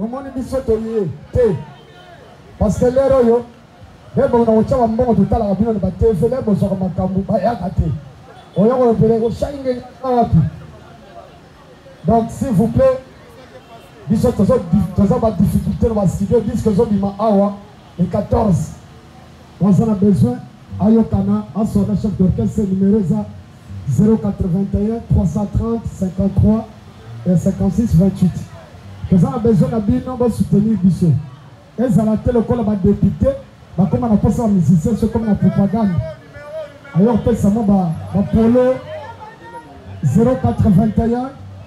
Omoni bisoto ye te parce que lero yo bebo na uchawa mbongo tutala kabino ba TV lebo soka makambu ba yakate oyo ko pele ko shinge ngapi. Donc s'il vous plaît bisoto zo ba difficulté dans studio disque zo bima awa le 14 on a besoin ayokana à son chef d'orchestre numéro 081 330 53 et 56 28. Nous avons besoin de soutenir Bisso. Et ça a été le col de député, comme on a passé en musicien, c'est comme la propagande. Alors, peut-être ça m'a polo 081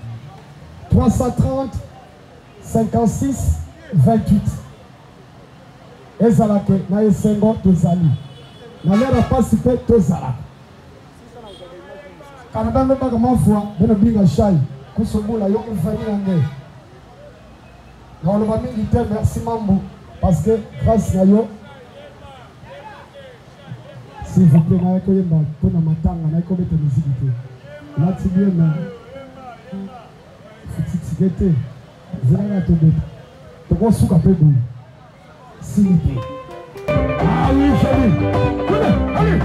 330 56 28. Et ça a été na Esengo Tozali. Na l'air à participer Tozala. Canada ne pas comment foi, de ne bien chai. Kosomo la yo famille angé. Dans le militaire, merci Mambo, parce que grâce à yo, s'il vous plaît, na ekoye ba pona matanga na ekobe te musique. Là tu viens na fititsigete. Zela to bet. To go suka pe bo. S'il vous plaît. Ah oui, chérie. Allez.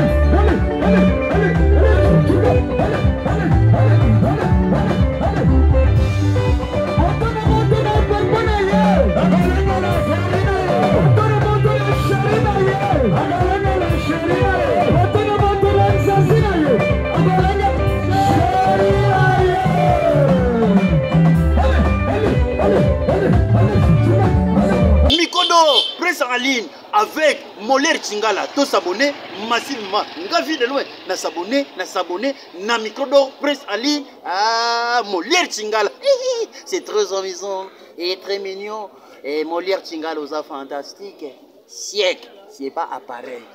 Mikodo presse en ligne avec Moller Chingala. Tous s'abonner massivement. Nga vu de loin. Na s'abonner. Na Mikodo presse en ligne. Ah, Moller Chingala. C'est très amusant et très mignon. Et Moller Chingala aux a fantastique. Siècle. C'est pas appareil.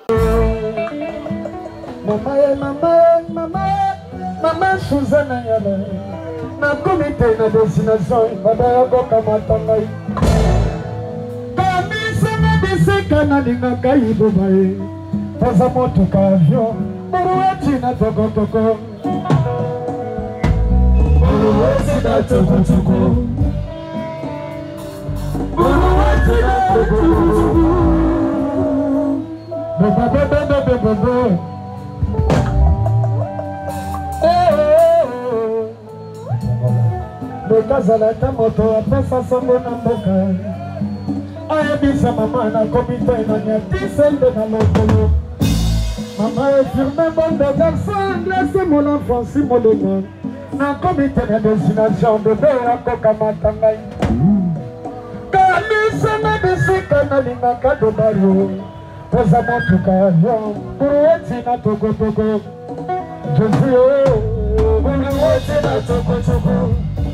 Maman Suzanne Yala. Na comité na destination. Madame Bokamatanga. Kana ninga kaibo bae Pasa moto kavyo Buruweti na toko toko Buruweti na toko toko Buruweti na toko toko Bebe Bekazala ta moto apesa sombo na mboka Ayabisa maman na comité na nyatise de na lokolo. Maman est firme bonne de garçon, laissez-moi l'enfant si mon léman. Na comité de destination de Béa Kokamatangay. Kalisa na bisika na lingaka do baro. Posa motuka yo, buruweti na toko toko. Josie, buruweti na toko toko.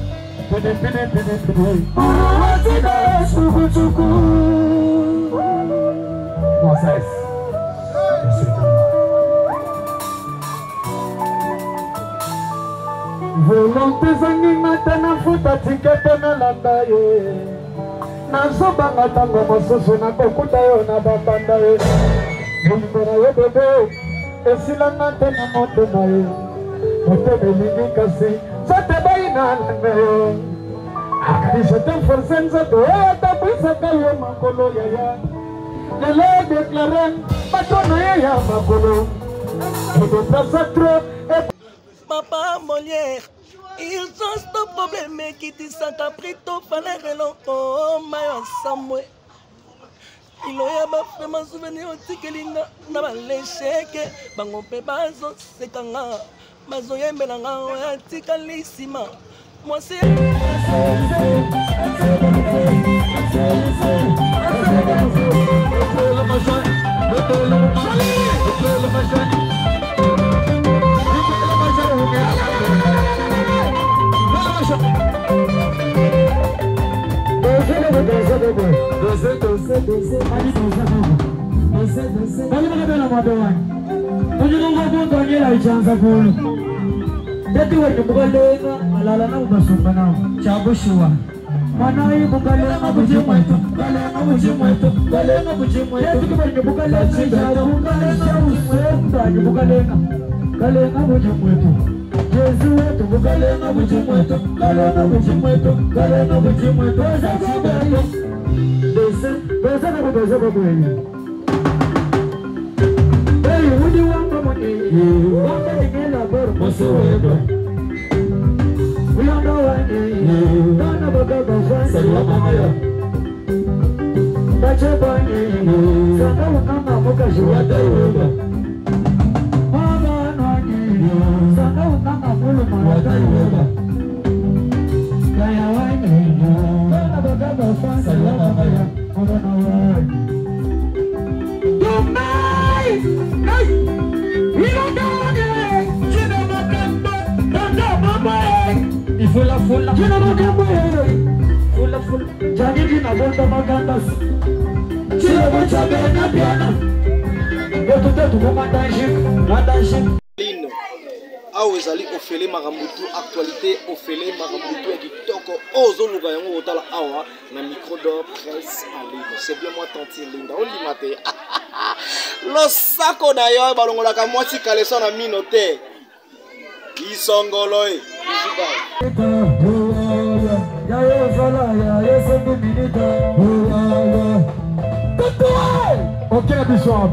Volonté zangi matana futa tikete na landa ye. Nazobanga tango mosusu na kokuta yo na babanda ye. Mbona yo bebe, esilanga te na motema ye. Motema elingi kasi. Sote baina lame Akadi sote forsen sote Eta pisa kayo makolo yaya Lele deklaren Matono yaya makolo Edo tasa trop Papa Molière Ils ont ce problème qui dit ça qu'a pris ton fallait relongo Mayo Samwe Il y a vraiment souvenir au tikelinga Na balesheke Bango pe bazo sekanga Mazo yembelanga oya tikalissima Moi c'est Dati wa bukalenga malala na ubasumba nao chabushwa manai bukalenga bujimwetu bukalenga bujimwetu dati kwa bukalenga charu bukalenga bujimwetu kalenga bujimwetu Awa ezali ofele makambutu actualité ofele makambutu ya kitoko ozoluka yango otala awa na micro d'or presse en ligne. C'est bien moi tanti Linda olima te losako na yo balongolaka mwasi kaleso na mino te isongolo Ok, Bishop.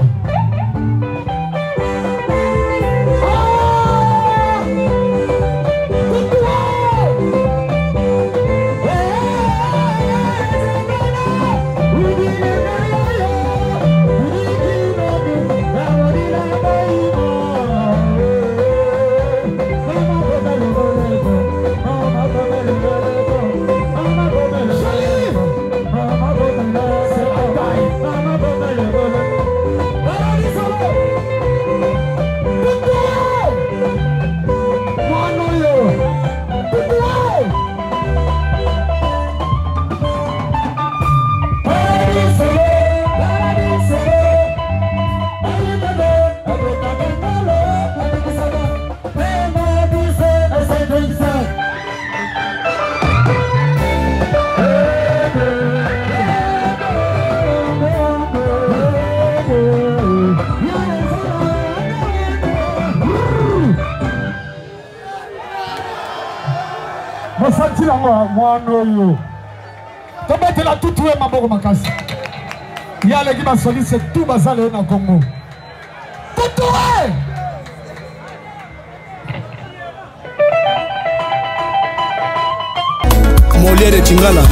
Masati la mwana yo. Tobete la tout tuwe maboko makasi. Yale ki basoli c'est tout bazale na Congo. Tout tuwe. Molière de Chingala.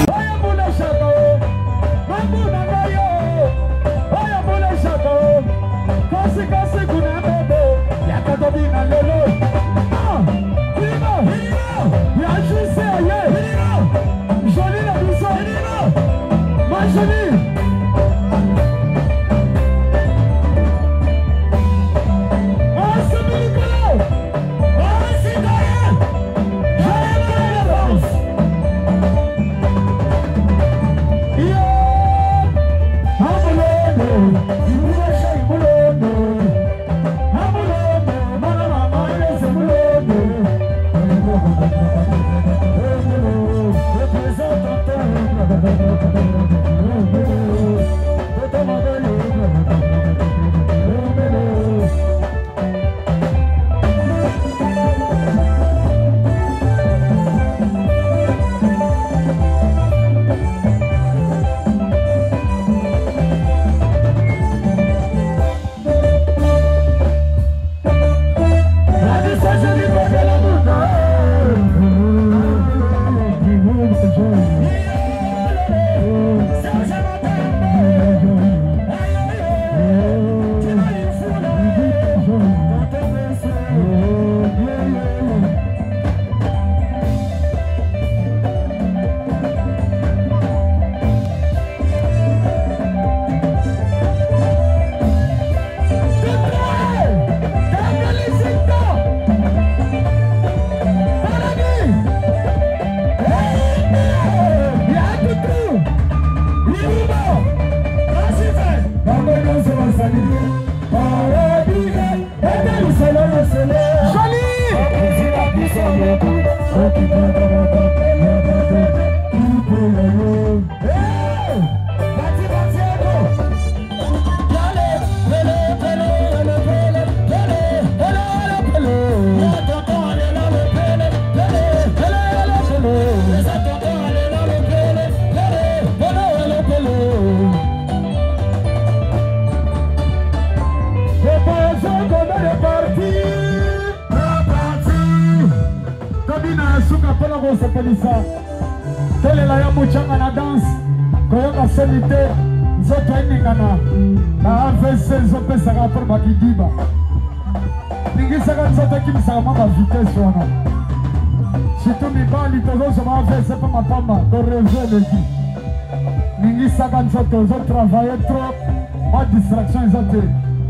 sepelisa tolela ya muchanga na danse koyoka selite nzoto eningana na AVC nzopesaka rapport bakidiba ningisaka nzoto ekimisaka mwa bavitese wana surtout mibali tozozoma AVC mpe mapamba toreve eleki ningisaka nzoto ozotravaille trop mwa distraction eza te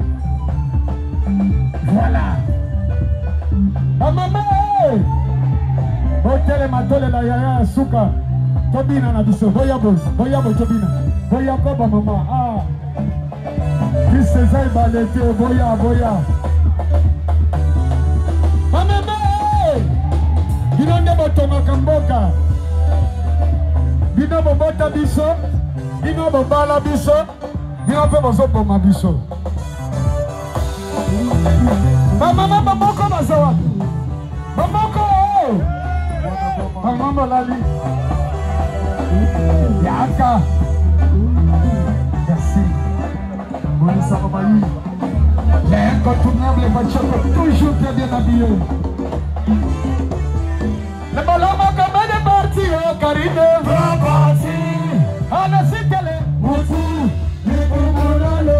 voilà bamama botelema tolela yaya ya suka tobina na biso boya tobina boya ko bamama kriste eza ebale te boya bamama bino nde botongaka mboka bino bobota biso bino bobala biso bino mpe bozoboma biso bamama bamoko baza wapi bamoko bamama lali yaka merci bonisa babayi l'incontournable Bachako toujours très bien habillé le malama comme des parties au Carine parti à la citelle Moussou les Bourmonalo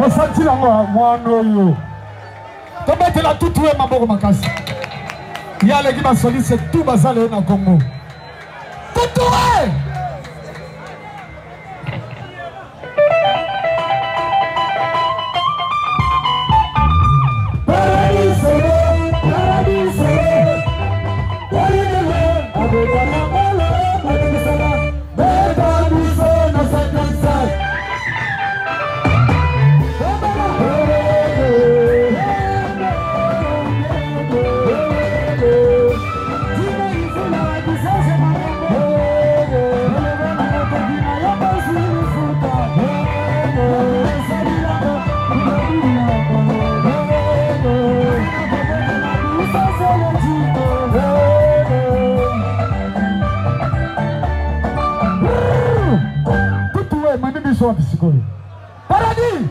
Mosanti la moi Tomate la tout est maboko makasi. Ya les qui m'a sollicité c'est tout bazale na Congo. Tout est. Paradis!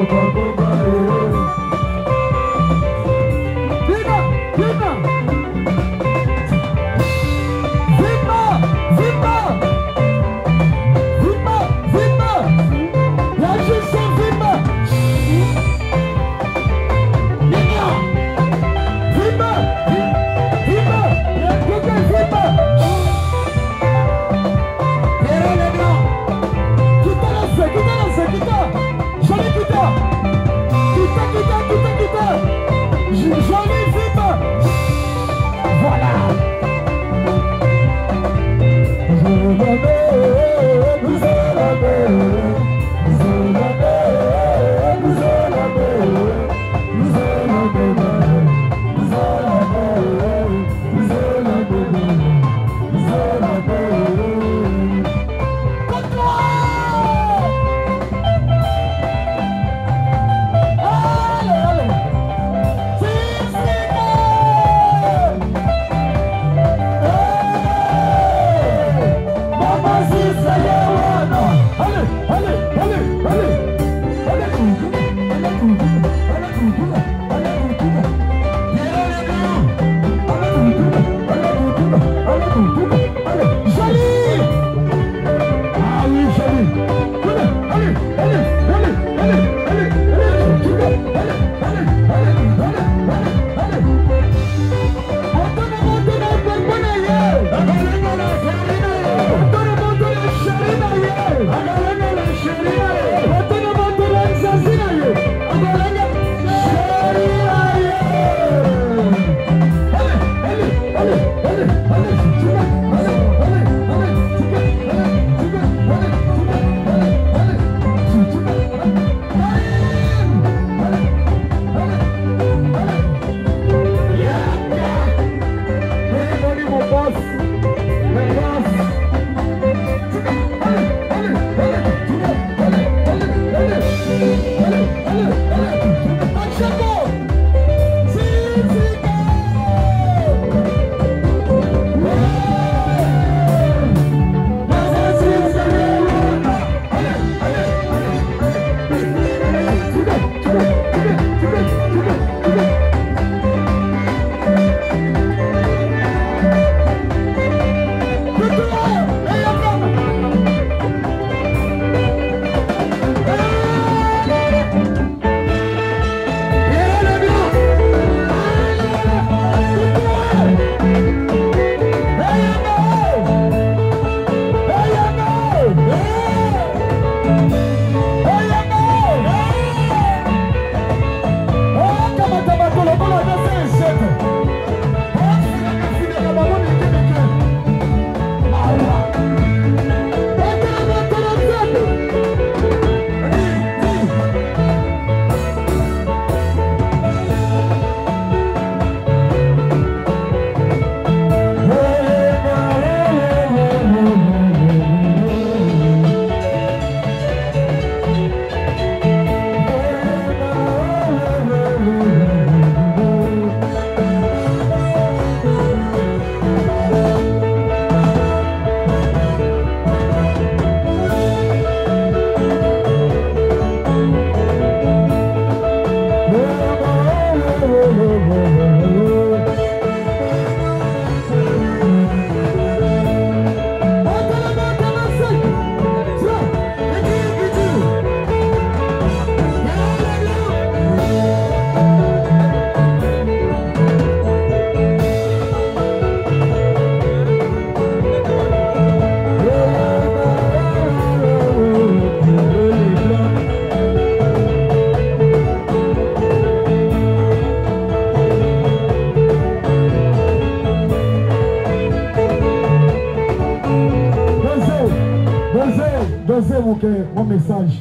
Mon message.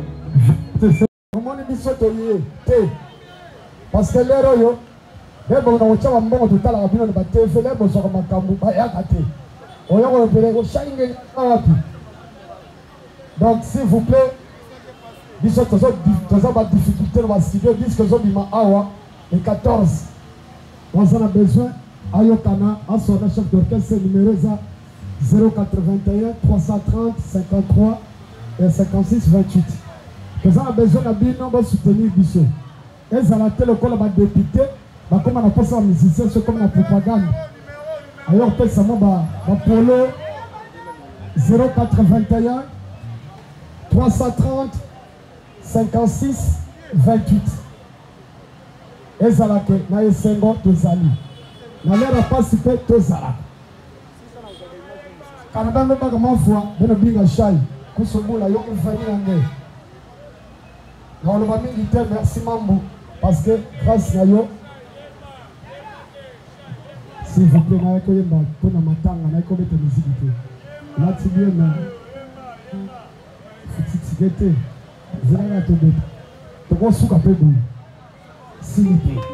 Parce que les royaux, les bons ont un bon tout à la bine de bataille, les bons sont ma camou, donc s'il vous plaît, ils ont des difficultés dans la studio, disent que ils ont awa et 14. On en a besoin. Ayotana, à son chef d'orchestre numéro 081 330 53 et 56 28. Nous avons besoin de soutenir Bichot. Ils ont été le col de député, comme on a fait ça en musicien, c'est comme la propagande. Alors, peut-être ça m'a Polo 0421 330 56 28. Ils ont été na Esengo Tozali. Na l'air à participer Tozala. Canada ne pas comment fois, ben binga chai. Kusumula yo kufanya ngé. On va militaire merci Mambo parce que grâce à yo s'il vous plaît na ko yemba pour na matanga na ko bete musique. Là tu bien na fititsigete. Zina to bete. To ko suka pe bu. S'il vous plaît.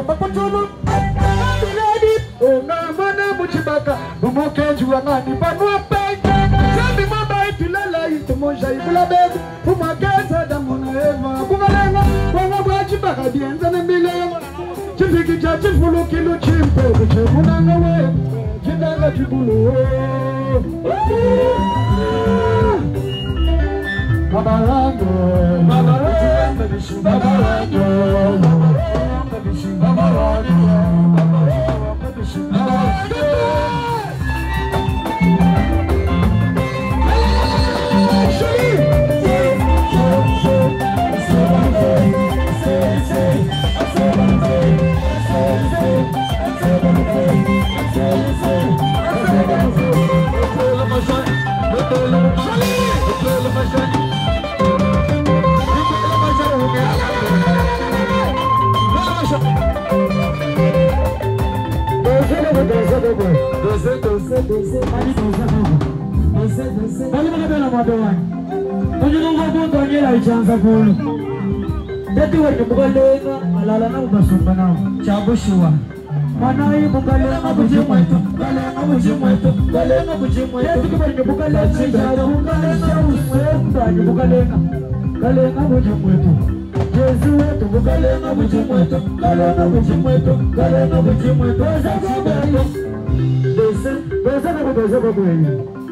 mapatulu Miladi Onga mana muchibaka Umokeju wangani panua peke Sabi mamba itulala itumoja ibula bebu Umakeza damuna eva Bungalenga Wanga wachibaka dienza na milenga Chifiki cha chifulu kilo chimpe Kuchemunanga we Chidanga chibulu Babarango Babarango Babarango Manai bukalenga bujimwetu, kalenga bujimwetu, kalenga bujimwetu. Yetu kibali bukalenga jaro, kalenga bujimwetu, bukalenga, kalenga bujimwetu. Yesu wetu bukalenga bujimwetu, kalenga bujimwetu, kalenga bujimwetu. Dosa na kudosa kwa kweli.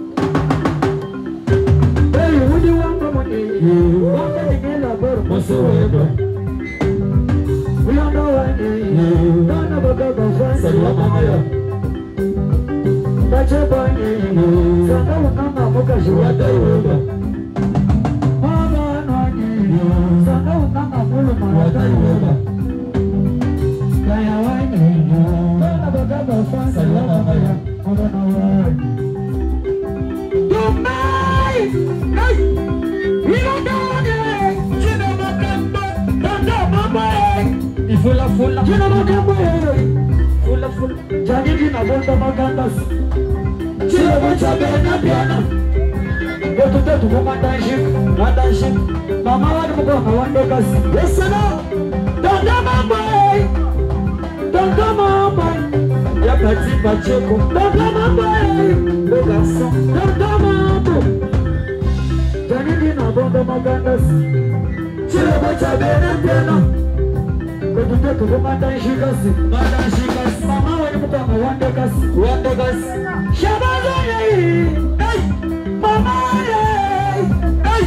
Hey, udi wangu mwenye, waka nikela boro mosuwego. Uyanda wani, dana bagaga fani, salama maya. Tache bani, sanga wakanga muka juwata iweba. Mama nani, sanga wakanga mulu marata iweba. Kaya wani, dana bagaga fani, salama maya. Mama wani. Tumai, hey, ilanda wani, chino makamba, danda mama. Fula fula, jina magambo fula fula, jadi jina bonda magandas. Jina bonda bena bena. Betu betu madanshik. Mama wani muka kawande kasi. Yesana, danda mama, ya pati pacheko. Danda mama, le garçon, danda mama. Jadi jina bonda magandas. Jina bonda bena bena. Betu madanshikasi. Mama wani muka kawande kasi. Shabaza yei, hey, mama yei, hey,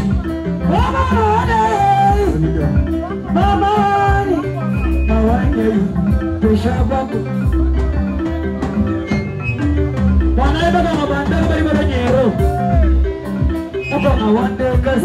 mama yei, tushabaku. Wana eba kama bandar bari bari nyero. Muka wande kas.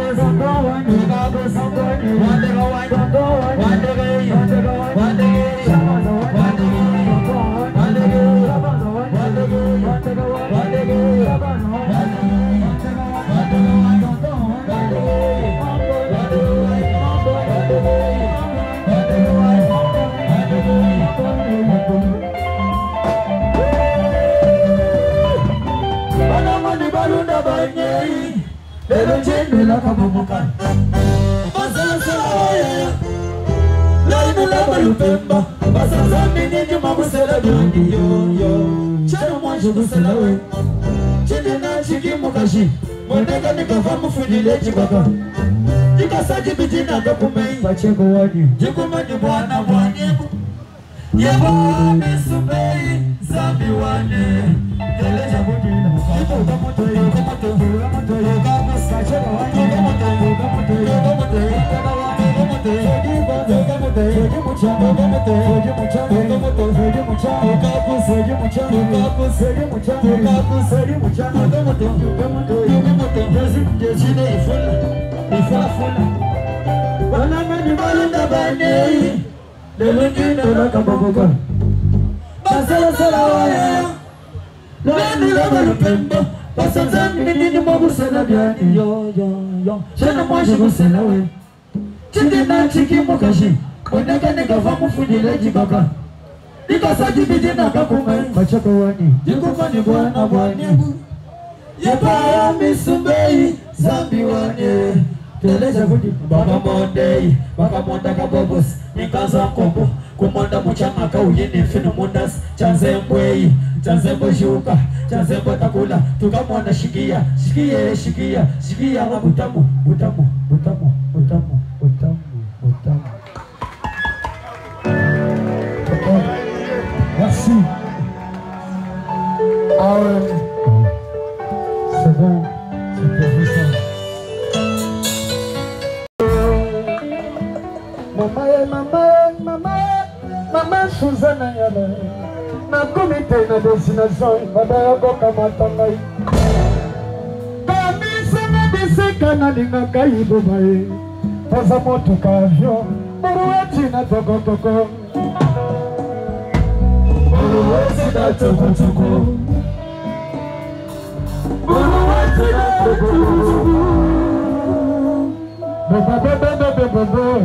One lelo jeni la kabomoka basasa oya lainu la balupemba basasa minini mabusela biondi yo chano mwanji busela we chini na chiki mukashi mwenega nikafamu fudileji baba jikasaji bijina kakumei pacheko wadi jikumani bwana bwanyebu yebo misubei zambi wane teleja budina ipo kamoto pacheko wadi Chidina chiki mukashi Mwenega nega vamu fudileji baba Nika saji bijina kakumai Pachako wani Jikumani bwana bwani Yeba misubei Zambi wani Teleja kudi Baka mondei Baka monda kabobos Nikaza mkombo Kumonda muchama kauyini Finu mundas Chanzembwei Chanzembo shuka Chanzembo takula Tukamwana shikia Shikia shikia Shikia wa butamu Butamu Butamu Butamu Butamu Butamu. Merci. Ah ouais. C'est bon. C'est professeur. Maman Suzanne Yala. Na comité na destination. Madame Gokamatanga. Kami sana bisika na dinga ibubaye. Posa moto ka avion. Buruati na toko. Buruati na toko. Buruati na toko. Baba.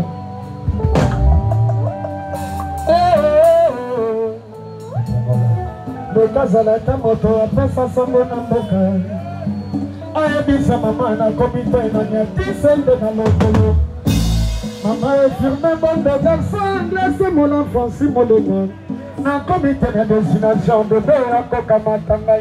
Bekazala ta moto apesa songo na mboka. Ayebisa mama na komite na nyatisende na mokolo. Maman est firme, bon de garçon, laissez mon enfant si mon démon. Na comité de destination de Béa Kokamatanga.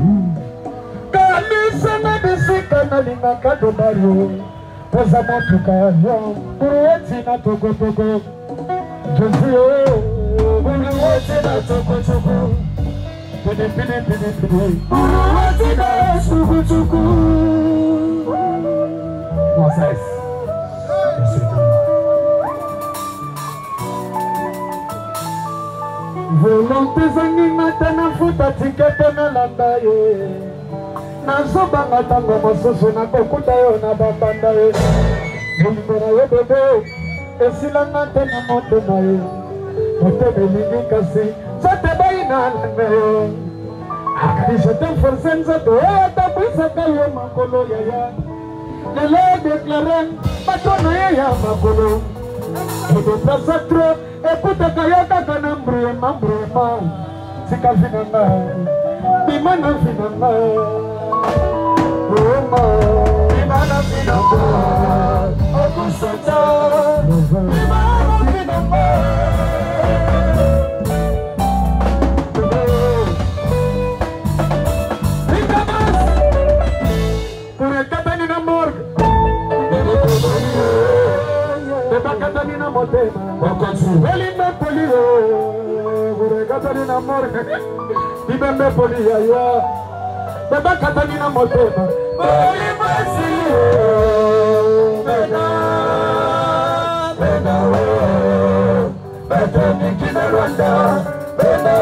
Kalisa na bisika na linga do baro. Posa moto ka avion, burueti na togo. Josie, burueti na togo. Pini. Burueti na sugu. Moses. Volonté zangi matana futa tikete na landa ye. Nazoba matango mososo na kokuta yo na bambanda ye. Bolingo na yo bebe, esila ngate na moto na ye. Mote belingi kasi, zote bayi na langa yo. Akadi jete force nzoto, tabisa kayo makolo ya. Nele deklaren, matona ya makolo. Ede plasa trop, écoute kayaka kana mbrema. Sika finanga, bimana finanga. Bimana finanga, okusata. Bimana finanga. Pure katani na morgue. Beba Katarina Motema, Belinda Polio, Beba Katarina Morgan, Bibembe Polia, Beba Katarina Motema, Bolimasio, Beda Nikina Rwanda, Beda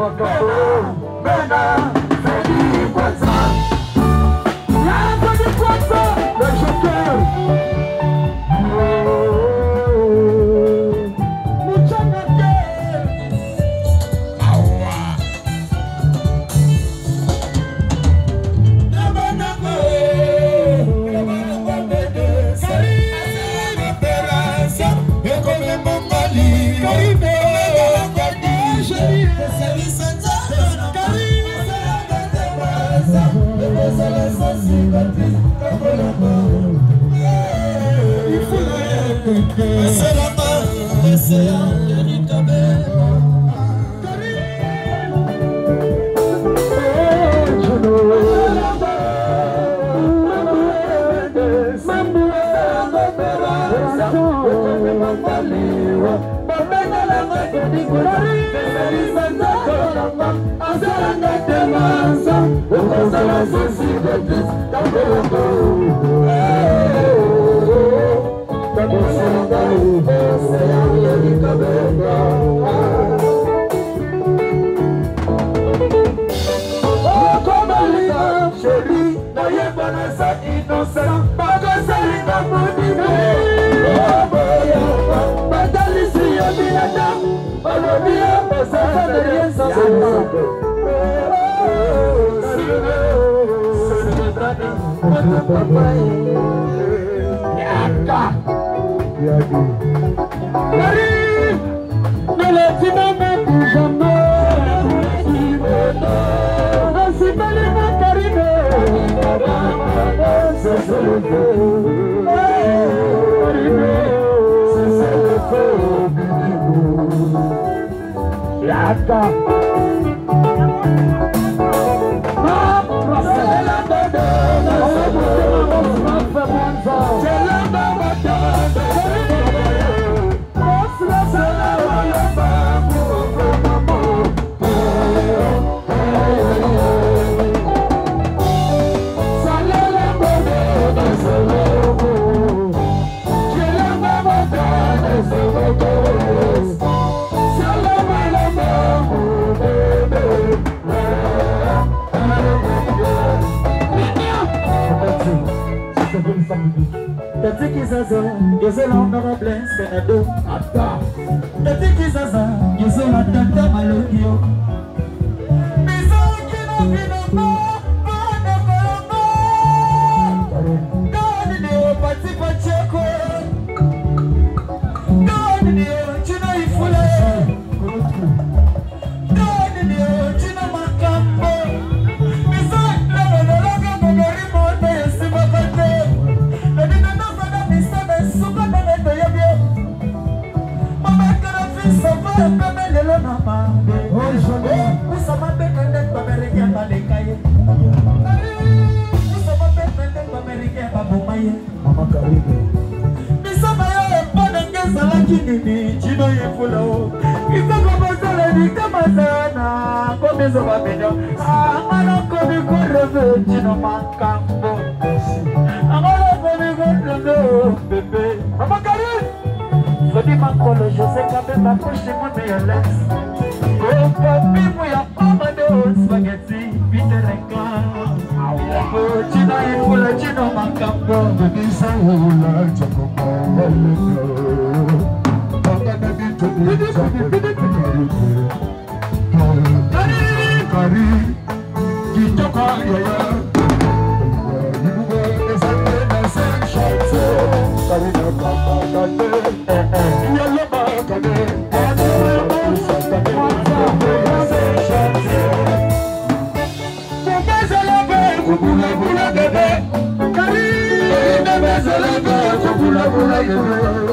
Bula bula bula